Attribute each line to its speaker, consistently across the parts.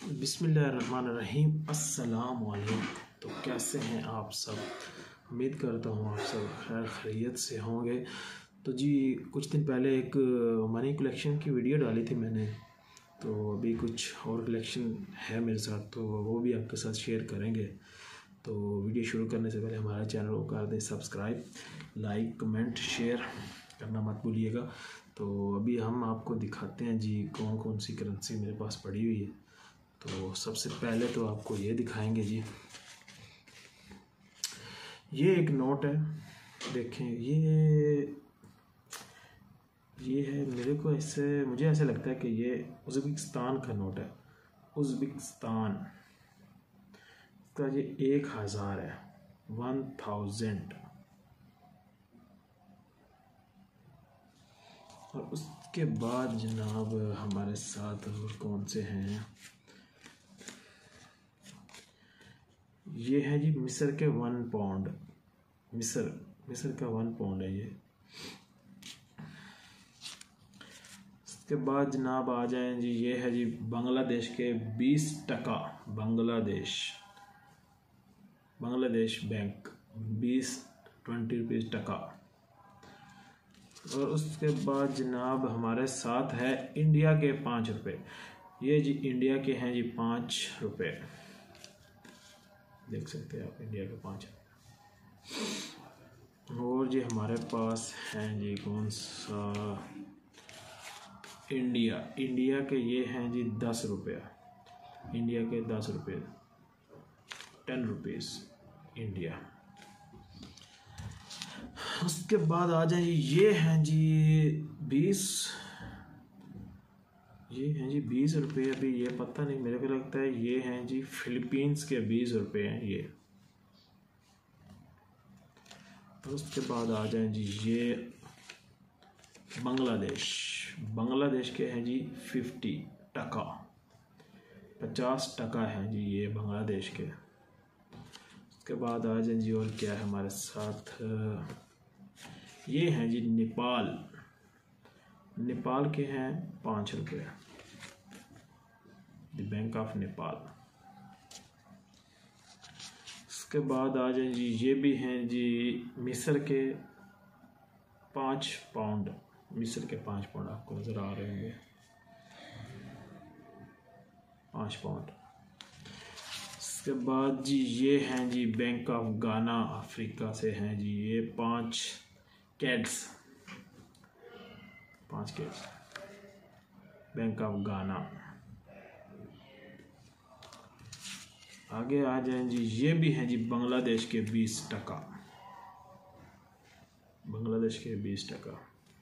Speaker 1: बिस्मिल्लाहिर्रहमानिर्रहीम अस्सलाम वालेकुम। तो कैसे हैं आप सब? उम्मीद करता हूँ आप सब खैर खैरियत से होंगे। तो जी कुछ दिन पहले एक मनी कलेक्शन की वीडियो डाली थी मैंने, तो अभी कुछ और कलेक्शन है मेरे साथ, तो वो भी आपके साथ शेयर करेंगे। तो वीडियो शुरू करने से पहले हमारे चैनल को कर दें सब्सक्राइब, लाइक कमेंट शेयर करना मत भूलिएगा। तो अभी हम आपको दिखाते हैं जी कौन कौन सी करेंसी मेरे पास पड़ी हुई है। तो सबसे पहले तो आपको ये दिखाएंगे जी, ये एक नोट है, देखें ये है। मुझे ऐसे लगता है कि ये उज़्बेकिस्तान का नोट है, उज़्बेकिस्तान का। ये 1000 है, 1000। और उसके बाद जनाब हमारे साथ और कौन से हैं, ये है जी मिस्र के 1 पाउंड, मिस्र का 1 पाउंड है ये। उसके बाद जनाब आ जाएं जी, ये है जी बांग्लादेश के 20 टका, बांग्लादेश बैंक 20 रुपये टका। और उसके बाद जनाब हमारे साथ है इंडिया के 5 रुपये, ये जी इंडिया के हैं जी 5 रुपये, देख सकते हैं आप इंडिया के 5 रुपये। और जी हमारे पास हैं जी कौन सा, इंडिया के ये हैं जी 10 रुपये, इंडिया के 10 रुपये, 10 रुपीज़ इंडिया। उसके बाद आ जाए ये हैं जी 20 रुपये। अभी ये पता नहीं, मेरे को लगता है ये हैं जी फिलीपींस के 20 रुपये हैं ये। उसके बाद आ जाए जी ये बांग्लादेश के हैं जी 50 टका, 50 टका हैं जी ये बांग्लादेश के। उसके बाद आ जाए जी और क्या है हमारे साथ, ये हैं जी नेपाल के हैं 5 रुपये, बैंक ऑफ नेपाल। उसके बाद आ जाए जी ये भी हैं जी मिस्र के 5 पाउंड, आपको नज़र आ रहे होंगे 5 पाउंड। उसके बाद जी ये हैं जी बैंक ऑफ गाना, अफ्रीका से हैं जी ये 5 कैड्स, बैंक ऑफ गाना। आगे आ जाएं जी, ये भी हैं जी बांग्लादेश के 20 टका, बांग्लादेश के 20 टका।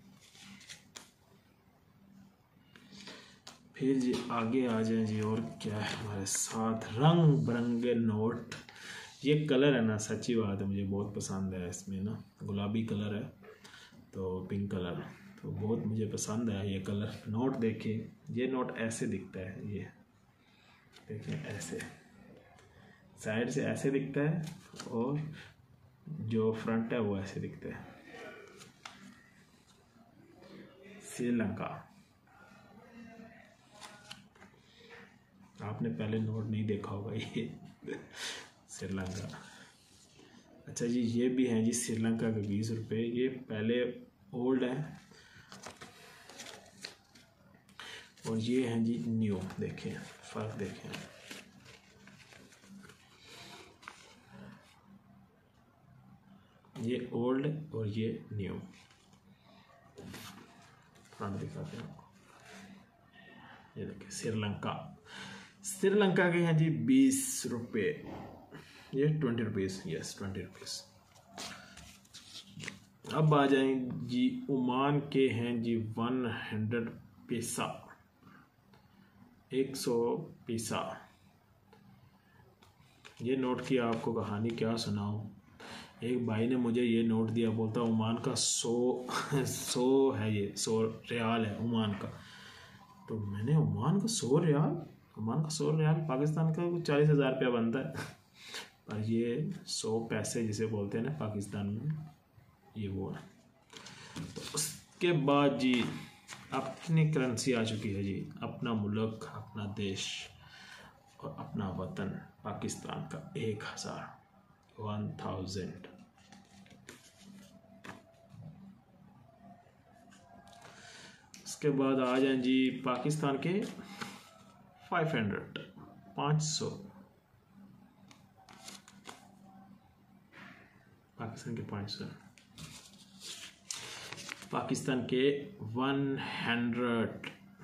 Speaker 1: फिर जी आगे आ जाएं जी और क्या है हमारे साथ, रंग बिरंगे नोट। ये कलर है ना, सच्ची बात है मुझे बहुत पसंद है, इसमें ना गुलाबी कलर है तो पिंक कलर, तो बहुत मुझे पसंद है ये कलर। नोट देखिए, ये नोट ऐसे दिखता है, ये देखिए ऐसे साइड से ऐसे दिखता है और जो फ्रंट है वो ऐसे दिखता है। श्रीलंका, आपने पहले नोट नहीं देखा होगा ये श्रीलंका। अच्छा जी ये भी हैं जी श्रीलंका के 20 रुपये, ये पहले ओल्ड है और ये हैं जी न्यू। देखें फ़र्क, देखें ये ओल्ड और ये न्यू। फ्रंट दिखाते हैं आपको, ये देखिए श्रीलंका के हैं जी 20 रुपये, ये 20 रुपीज़, यस 20 रुपीज़। अब आ जाए जी ओमान के हैं जी 100 पैसा, 100 पैसा। ये नोट की आपको कहानी क्या सुनाऊं। एक भाई ने मुझे ये नोट दिया, बोलता ओमान का 100 है, ये 100 रियाल है ओमान का। तो मैंने ओमान का 100 रियाल पाकिस्तान का 40,000 रुपया बनता है पर ये 100 पैसे जिसे बोलते हैं ना पाकिस्तान में, ये वो है। तो उसके बाद जी अपनी करेंसी आ चुकी है जी, अपना मुल्क, अपना देश। और अपना वतन पाकिस्तान का 1000। उसके बाद आ जाएं जी पाकिस्तान के 500। पाकिस्तान के 500। पाकिस्तान के 100,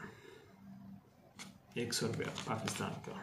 Speaker 1: 100 रुपया पाकिस्तान का।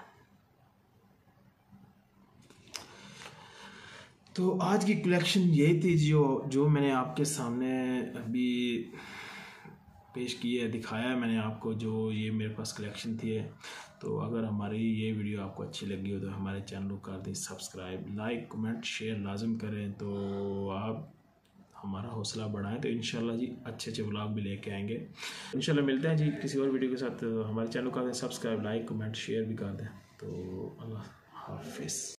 Speaker 1: तो आज की कलेक्शन यही थी जो मैंने आपके सामने अभी पेश की है, दिखाया है मैंने आपको, जो ये मेरे पास कलेक्शन थी है। तो अगर हमारी ये वीडियो आपको अच्छी लगी हो तो हमारे चैनल को कर दें सब्सक्राइब, लाइक कमेंट शेयर लाजम करें, तो आप हमारा हौसला बढ़ाएं। तो इंशाल्लाह जी अच्छे अच्छे व्लॉग भी लेके आएंगे। इंशाल्लाह मिलते हैं जी किसी और वीडियो के साथ। हमारे चैनल को कर दें सब्सक्राइब, लाइक कमेंट शेयर भी कर दें। तो अल्लाह हाफिज़।